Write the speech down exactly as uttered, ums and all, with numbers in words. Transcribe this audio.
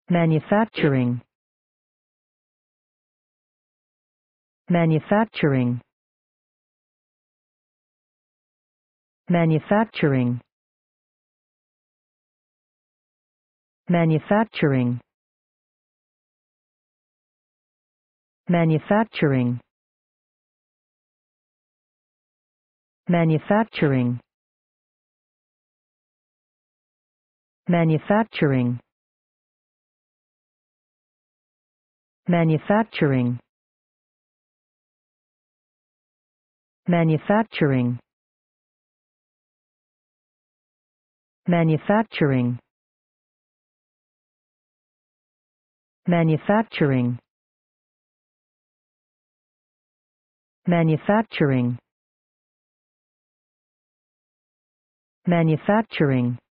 manufacturing, manufacturing, manufacturing, manufacturing, manufacturing, manufacturing, manufacturing, manufacturing, manufacturing, manufacturing, manufacturing, manufacturing, manufacturing,